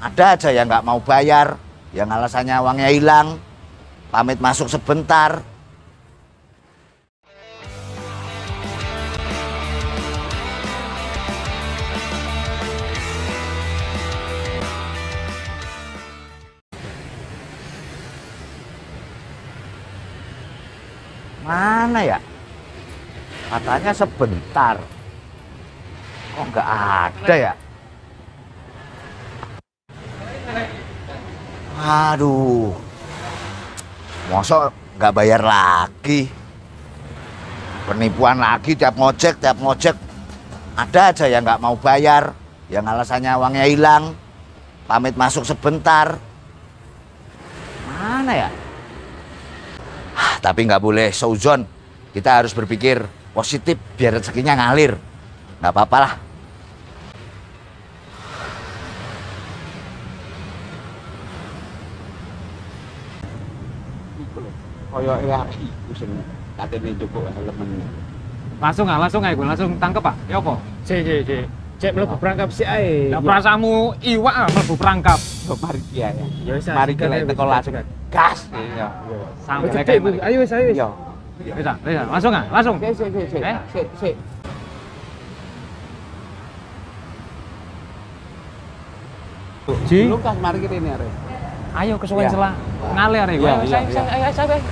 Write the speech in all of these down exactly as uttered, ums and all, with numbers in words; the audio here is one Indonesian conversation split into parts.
Ada aja yang nggak mau bayar, yang alasannya uangnya hilang, pamit masuk sebentar. Mana ya? Katanya sebentar. Kok nggak ada ya? Aduh, mosok nggak bayar lagi, penipuan lagi tiap ngojek, tiap ngojek. Ada aja yang nggak mau bayar, yang alasannya uangnya hilang, pamit masuk sebentar. Mana ya? Ah, tapi nggak boleh seuzon, kita harus berpikir positif biar rezekinya ngalir. Nggak apa-apa lah. Koyo ya iku sing katene cukup elemen. Langsung ah, langsung ae, langsung tangkep Pak. Ya apa? Cek cek cek. Cek mlebu perangkap sik ae. Lah perasamu iwak ah mlebu perangkap. Kok mari dia ya. Ya wis. Mari kita teko langsung. Gas. Iya. Sampai kayak gini. Ayo wis ayo wis. Yo. Wis ah, wis langsung ah, langsung. Sik sik sik. Eh? Sik sik. Ji. Lukas mari kene arek. Ayo kesuwen Ya. selah. Ngale arek. Iya, Ayo, iya, ayo, iya. ayo, ayo, ayo.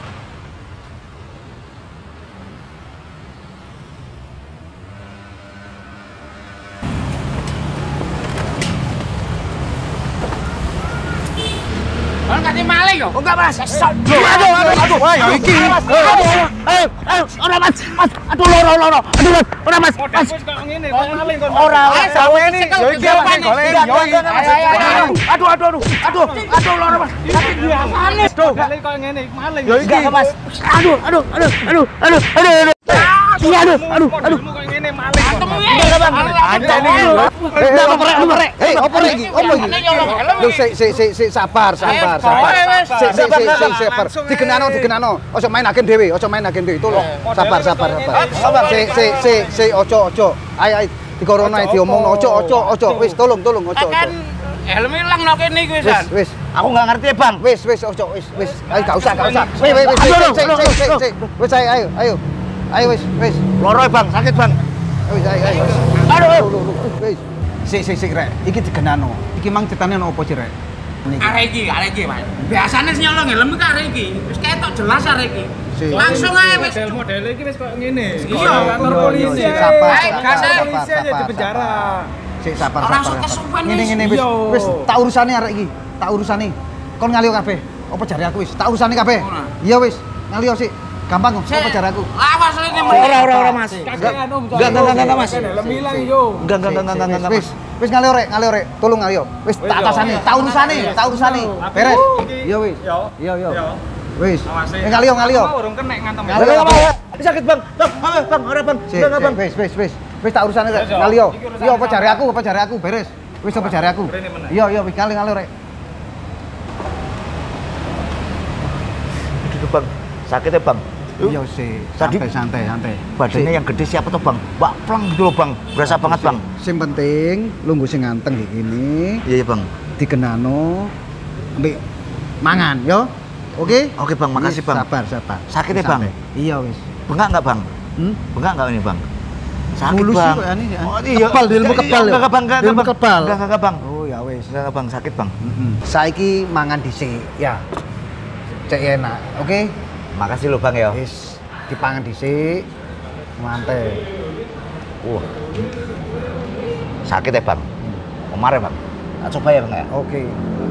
Kan kasih maling yo. Enggak mas. Aduh aduh aduh aduh. Wah, ya iki. Eh, eh, ora mas, mas, aduh loro loro, aduh mas, ora mas, mas, ngene, kok maling kon. ora, Ayo saweni. Yo iki apa golek yo iki. aduh, aduh, aduh, aduh, aduh loro mas, tapi biasane, Tuh, kali kok ngene maling. Yo iki mas, aduh, aduh, aduh, aduh, aduh, aduh, aduh, iya, aduh, aduh, aduh, Kok ngene maling. enggak bang, Ancane iki. enggak apa rek, apa rek, Hei, opo iki? Opo iki? Lho sik sik sik sik sabar, sabar, sabar. Sik sik sik sik sabar. Digenano, digenano. Ojo main hakim dhewe, ojo main hakim dhewe. Tolong. Sabar, sabar, sabar. Sik sik sik sik ojo ojo. Ayo ayo digorono ae diomongno. Ojo ojo ojo. Wis tolong tolong ojo ojo. helm ilang no kene iki Wis wisan. wis. aku nggak ngerti ya bang, Wis wis ojo wis wis. Ayo gak usah gak usah. Wis wis wis. Sik sik sik sik. Wis ayo ayo ayo. Ayo wis wis. loro bang, sakit bang, Wis ayo ayo. Aduh. Wis. Sik sik sik rek. Iki digenano. Iki mang cetane ono opo sih rek? Arek iki, arek iki, Mas. Biasane sing nyolong helm iki arek iki. Wis ketok jelas arek iki. Sik. Langsung ae wis. Model iki wis kok ngene. Iya, kantor iya, polisi. iya, sabar, Ayo, sabar, gas ae. sabar, Polisi aja sabar, di penjara. Sik sabar Ora sabar. usah sabar. kesuwen Ngene wis. ngene wis Iya. wis tak urusane arek iki. Tak urusane. Kon ngalio kabeh. Apa jare aku wis? Tak urusane kabeh. Ora. Iya wis. Ngalio sik. Gampang kok. Apa jare aku? Awas ini ora ora ora mas, Kakean om. Enggak, enggak, enggak, enggak, Mas. Helm ilang yo. enggak enggak enggak enggak enggak Wis, wis ngalio rek, ngalio rek. Tolong ngalio. Wis tak Wis, atasane, yo. tak urusane, tak urusane. Beres. Iya wis. Yo. Iya iya. Yo. Wis. Awase. Eh ngalio ngalio. Urung kenek ngantem. Ngalio. Enggak, enggak, enggak. Ini sakit bang, bang, bang, bang, ora bang, Sik, enggak enggak bang, sik, wis wis wis. Wis tak urusane rek. Wis, yo. Ngalio. Iki urusane Iya apa sama. jare aku, apa jare aku beres. Wis apa jare aku? Rene meneh. Iya iya wis ngalio ngalio rek. Aduh, bang, sakit ya bang, Iya sih. Tadi- Santai santai santai. badannya yang gede siapa tuh bang, mbak plang gitu loh bang, berasa banget bang, Sing penting lungguh sing ganteng kayak gini, iya iya bang, dikenano ambek mangan yo. Oke? oke bang, makasih Wis, bang, Sabar, sabar. Sakit ya, Santai. Bang? Iya wis. bengak nggak bang, Hmm? bengak nggak ini bang, sakit Mulus bang, sih kok ini, ya. oh iya, Kebal, di ilmu Iya, kebal, enggak ya? enggak bang, enggak Di ilmu bang, kebal. enggak enggak bang, Oh ya wis. enggak enggak bang, sakit bang, Heeh. Saiki mangan dhisik ya. Cek enak. Oke? makasih loh bang ya, Wis dipangan dhisik. Mantai. wah, sakit ya bang, kemarin bang, tak coba ya bang ya, Oke.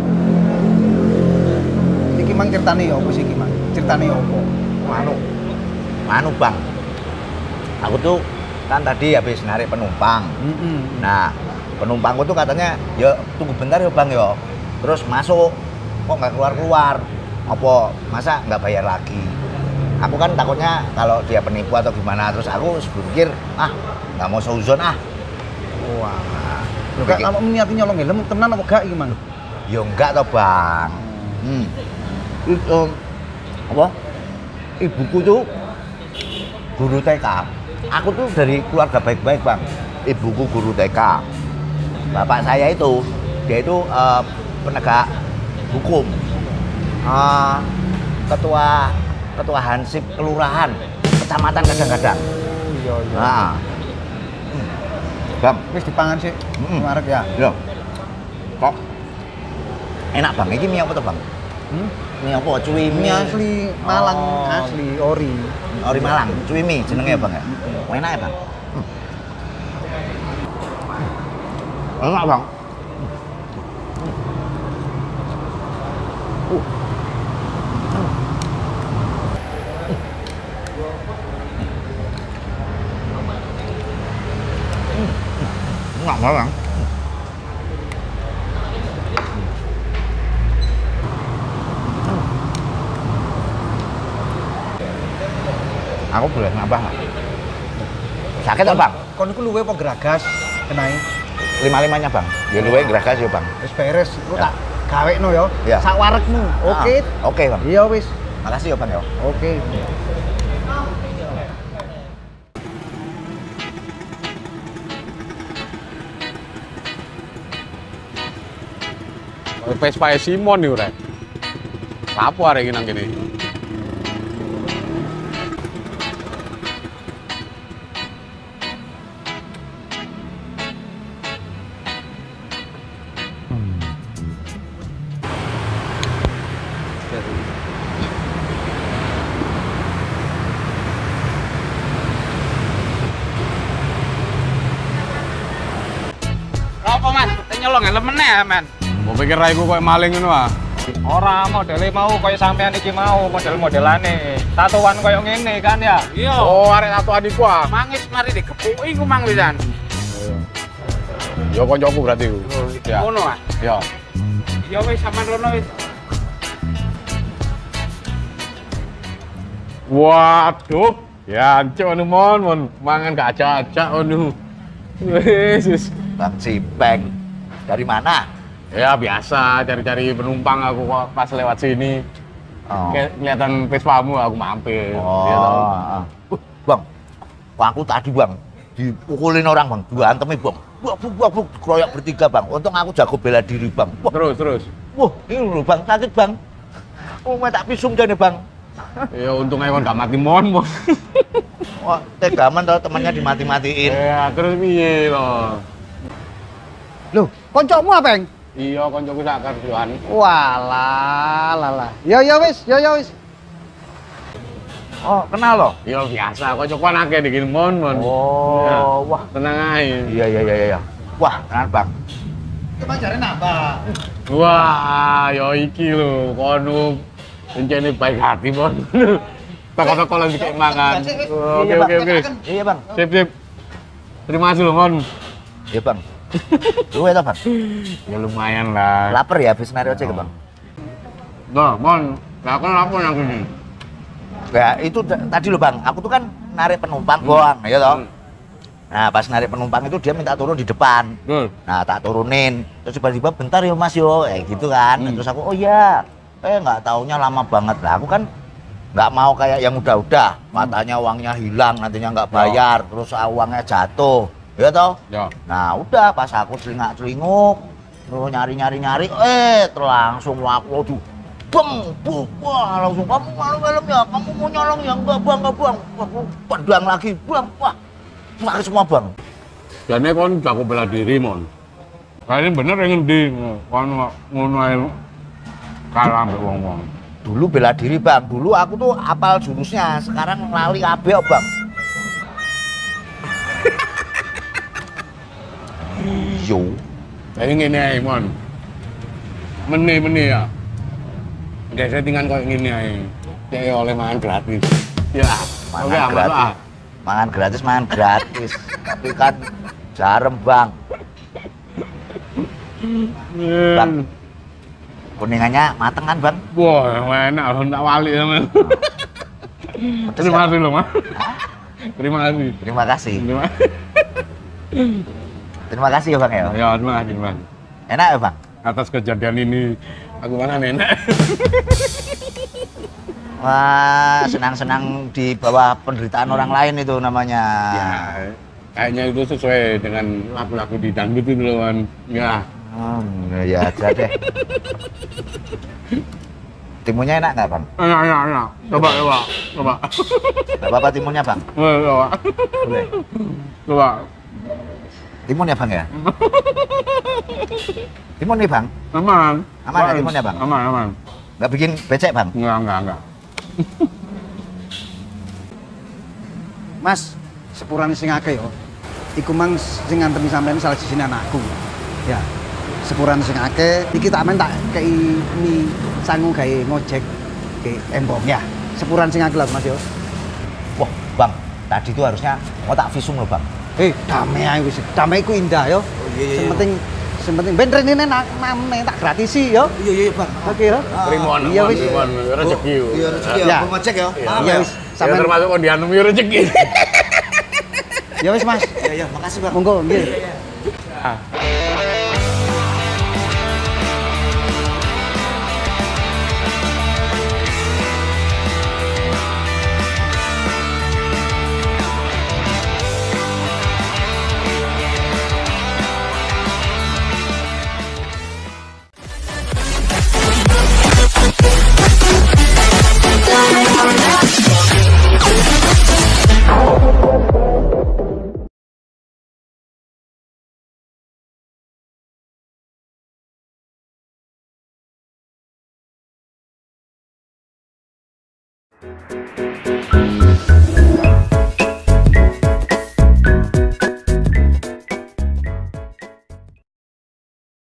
Iki mang ceritane ya opo sih iki mang? Ceritane ya opo? manu, manu bang, aku tuh kan tadi habis narik penumpang. Heeh. Nah, penumpangku tuh katanya, ya tunggu bentar ya bang ya. Terus masuk, kok nggak keluar-keluar? Apa masa nggak bayar lagi? Aku kan takutnya kalau dia penipu atau gimana. Terus aku berpikir, ah nggak mau seuzon ah. Wah. Lho kak, kamu niati nyolong helm tenan apa gak iki mang? Ya enggak toh bang. Hmm. Terus, em, apa? Ibuku tuh guru T K. Aku tuh dari keluarga baik-baik bang. Ibuku guru T K. Bapak saya itu Dia itu uh, penegak hukum, uh, ketua ketua hansip kelurahan, kecamatan kadang-kadang. Iya iya. Nah, hmm. Bang, Wis dipangan sih. Mm. Marek ya. Yo. Kok enak bang, ini mie apa tuh bang? Hmm? Mie apa? Cuy Mie asli Malang, Oh. asli ori. Ori Malang, cuy mie jenenge ya bang ya? Oh, enak ya bang? Hmm. Enak bang? Uh. Enak banget bang? Aku boleh nambah nggak? Sakit nggak bang? Kon iku luwe apa geragas kenai? Lima-limanya bang. Ya luwe geragas ya bang. Wis beres, lu Ya. tak gawekno ya. Ya. Sak warekmu. Oke. Ah, Oke bang. Iya wis. Makasih ya bang ya. Oke. Vespa Simon nih udah. Apa hari ini nang kene? Apa man? Nyolong elemen ya man. Mau pikir raiku kayak maling ngono ah. Ora modele mau koyo sampean iki mau model-modelane. Tatoan koyo ngene kan ya. Iya. Oh, arek tato adikku ah. Mangis mari dikepuki ku mang wisan. Yo koncoku berarti ku. Ya. Ngono ah. Ya. Ya wis sampean rono wis. Waduh, ya ancuk anu mon mon mangan gak acak-acak anu. Yesus. Bang Cipeng. Dari mana? Ya biasa cari-cari penumpang aku kok pas lewat sini. Oh. Kayak kelihatan Vespamu aku mampir. Oh. Ya, toh. ah. Uh, bang, kok aku tadi bang dipukulin orang bang, dua antemi bang. Wah, buk, wah, buk, keroyok bertiga bang. Untung aku jago bela diri bang. Wah, Terus terus. wah ini loh bang, sakit bang. Oh, main tak pisum jane bang. Ya untungnya kon gak mati mon mon. Wah, tegaman tau temannya dimati-matiin. Ya terus piye loh. Loh, koncokmu apa, Eng? Iya koncoku sak kerjaan. Walah, lala. Ya ya wis, ya ya wis. Oh, kenal loh? Iya biasa koncoku anake dikit mon mon. Oh, Ya, wah. tenang aja. Iya, iya, iya, iya. Wah, kenal bang. Itu pancare nambah. Wah, yo iki lho, kono rencane baik hati, Mon. Toko-toko lagi kayak mangan. Oke, Iya, oke, Bang. oke. Iya bang. Sip, sip. Terima kasih loh, Mon. Iya bang. Lu ya bang? Ya lumayan lah. Laper ya habis narik ojek bang? Nah, Mon, lah kan apa yang ini? Ya itu t- tadi loh bang, aku tuh kan narik penumpang doang, ya toh. Hmm. Nah pas narik penumpang itu dia minta turun di depan. Betul. Nah tak turunin, terus tiba-tiba bentar ya mas yo, kayak gitu kan. Hmm. Terus aku oh iya, eh nggak taunya lama banget lah. Aku kan nggak mau kayak yang udah-udah, katanya uangnya hilang, nantinya nggak bayar, terus uangnya jatuh, ya toh. Ya. Nah udah pas aku celingak-celinguk, terus nyari-nyari-nyari, eh terus langsung aku tuh bang, bu, wah langsung kamu malu helm ya, kamu mau nyolong ya enggak bang, enggak bang, aku pedang lagi bang, wah pakai semua bang. Jane kon jago bela diri, Mon. Kayaknya bener yang ngendi kon ngono ae kalah ambek wong-wong. Dulu bela diri bang, dulu aku tuh apal jurusnya, sekarang lali kabeh bang. Yo, Kayak ngene ae, Mon. Meni-meni ya. Gak settingan kayak gini aja. Kayak oleh makan gratis. Ya, mangan oke aman gratis, lah. mangan gratis, mangan gratis. Tapi kan jarem bang. Bang, kuningannya mateng kan bang? Wah, enak loh, tak wali sama. Pedes Terima ya? kasih loh, Mas. Terima kasih. Terima kasih. Terima Terima kasih ya bang ya. Ya, terima kasih, Mas. Enak ya bang? Atas kejadian ini, aku makan enak. Wah, senang-senang di bawah penderitaan orang lain itu namanya. Ya, kayaknya itu sesuai dengan lagu-lagu di dangdut itu loh, Man. Ya, Hmm, ya aja deh. Timunnya enak nggak bang? Enak, enak, enak. Coba, coba, coba. Nggak apa-apa timunnya bang? Boleh, coba. Boleh. Coba. Timun ya bang ya? Timun nih bang? Aman. Aman ya timunnya bang? Aman, aman. Nggak bikin becek bang? Enggak, enggak, enggak. Mas, sepurane sing akeh yo. Iku mang sing ngantemi sampean salah sijine anakku. Ya. Sepurane sing akeh, iki tak men tak kei mi sangu gawe ngojek ke embong ya. Sepuran sing akeh lho Mas yo. Wah bang, tadi tuh harusnya mau tak visum loh bang. Eh, damai ae wis. Damai ku indah yo. Sing penting sing penting ben rene nak nang tak gratisi yo. Iya iya bang. Oke lho. Trimon, Iya, wis. trimon, rezeki. Iya rezeki Ya. ya, mau ngecek ya. Iya wis. Ya Sampeyan termasuk kon dianum yo rezeki. ya wis Mas. Iya iya, makasih bang. Monggo nggih. Thank you.